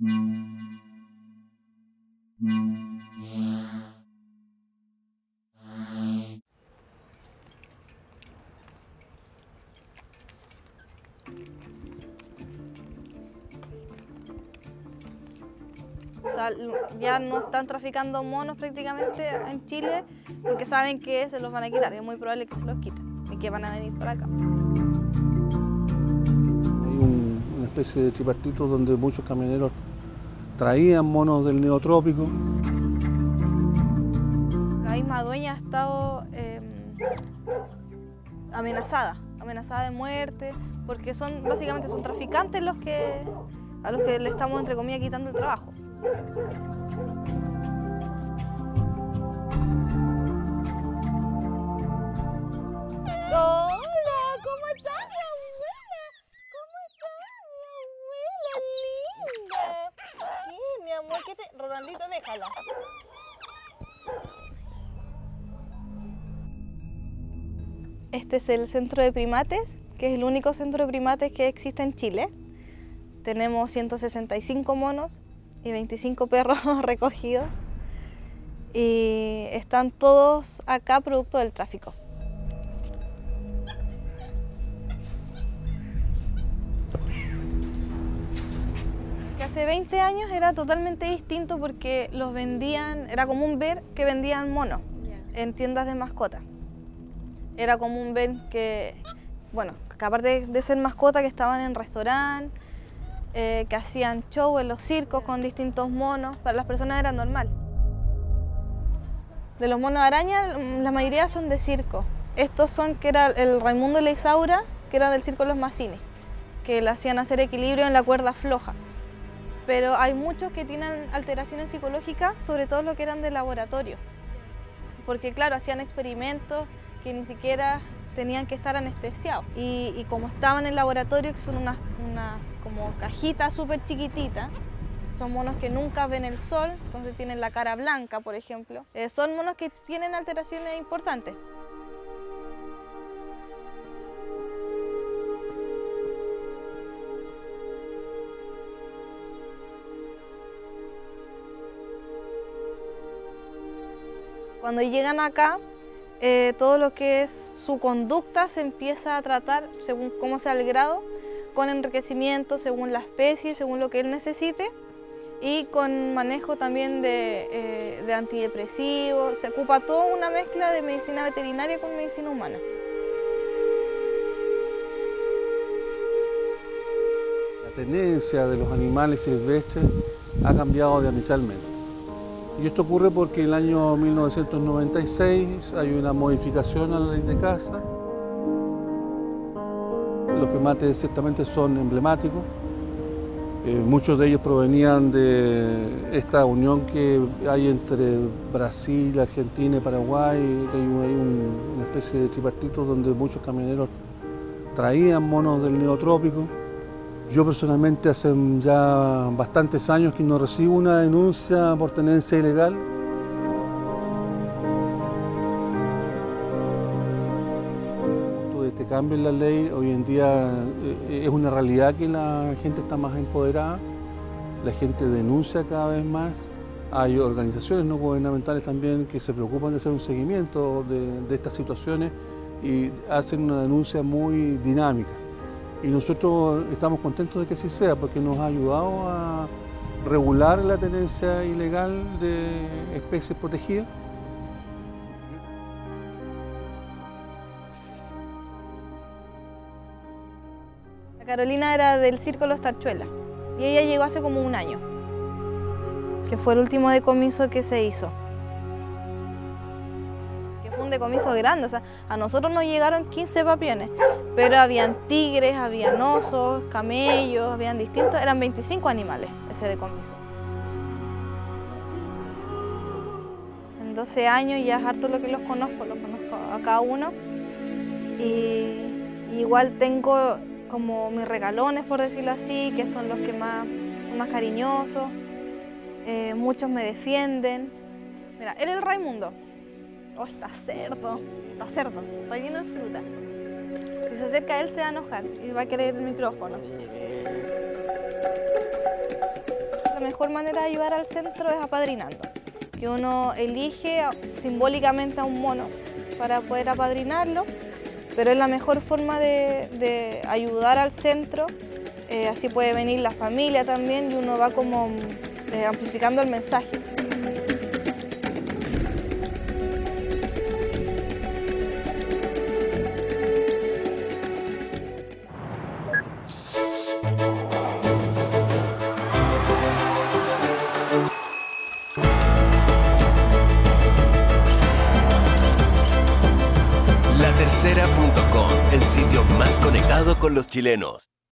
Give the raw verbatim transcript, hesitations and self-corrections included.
O sea, ya no están traficando monos prácticamente en Chile porque saben que se los van a quitar, es muy probable que se los quiten y que van a venir para acá. Hay un, una especie de tripartito donde muchos camioneros traían monos del neotrópico. La misma dueña ha estado eh, amenazada, amenazada de muerte, porque son básicamente son traficantes los que, a los que le estamos, entre comillas, quitando el trabajo. Hola, ¿cómo estás, mi abuela? ¿Cómo estás, mi abuela linda? ¿Qué, mi amor? ¿Qué te... Ronaldito, déjala. Este es el centro de primates, que es el único centro de primates que existe en Chile. Tenemos ciento sesenta y cinco monos y veinticinco perros recogidos. Y están todos acá producto del tráfico. Que hace veinte años era totalmente distinto porque los vendían, era común ver que vendían monos en tiendas de mascotas. Era común ver que, bueno, que aparte de ser mascotas, que estaban en restaurantes, eh, que hacían show en los circos con distintos monos. Para las personas era normal. De los monos araña, la mayoría son de circo. Estos son, que era el Raimundo y la Isaura, que era del circo Los Mazzini, que le hacían hacer equilibrio en la cuerda floja. Pero hay muchos que tienen alteraciones psicológicas, sobre todo los que eran de laboratorio. Porque claro, hacían experimentos que ni siquiera tenían que estar anestesiados. Y, y como estaban en el laboratorio, que son unas una, como cajitas súper chiquititas, son monos que nunca ven el sol, entonces tienen la cara blanca, por ejemplo. Eh, son monos que tienen alteraciones importantes. Cuando llegan acá, eh, todo lo que es su conducta se empieza a tratar según cómo sea el grado, con enriquecimiento según la especie, según lo que él necesite, y con manejo también de, eh, de antidepresivos. Se ocupa toda una mezcla de medicina veterinaria con medicina humana. La tenencia de los animales silvestres ha cambiado diametralmente. Y esto ocurre porque en el año mil novecientos noventa y seis hay una modificación a la ley de caza. Los primates ciertamente son emblemáticos. Eh, muchos de ellos provenían de esta unión que hay entre Brasil, Argentina y Paraguay. Hay, un, hay un, una especie de tripartito donde muchos camioneros traían monos del neotrópico. Yo personalmente hace ya bastantes años que no recibo una denuncia por tenencia ilegal. Todo este cambio en la ley hoy en día es una realidad que la gente está más empoderada, la gente denuncia cada vez más. Hay organizaciones no gubernamentales también que se preocupan de hacer un seguimiento de, de estas situaciones y hacen una denuncia muy dinámica. Y nosotros estamos contentos de que así sea, porque nos ha ayudado a regular la tenencia ilegal de especies protegidas. La Carolina era del circo Los Tachuelas y ella llegó hace como un año, que fue el último decomiso que se hizo. Que fue un decomiso grande, o sea, a nosotros nos llegaron quince papiones, pero habían tigres, habían osos, camellos, habían distintos, eran veinticinco animales ese decomiso. En doce años ya es harto lo que los conozco, los conozco a cada uno. Y, y igual tengo como mis regalones, por decirlo así, que son los que más, son más cariñosos. Eh, muchos me defienden. Mira, él es el Raimundo. Oh, está cerdo, está cerdo, está lleno de fruta. Si se acerca a él se va a enojar y va a querer el micrófono. mejor manera de ayudar al centro es apadrinando, que uno elige simbólicamente a un mono para poder apadrinarlo, pero es la mejor forma de, de ayudar al centro, eh, así puede venir la familia también y uno va como eh, amplificando el mensaje. La Tercera punto com, el sitio más conectado con los chilenos.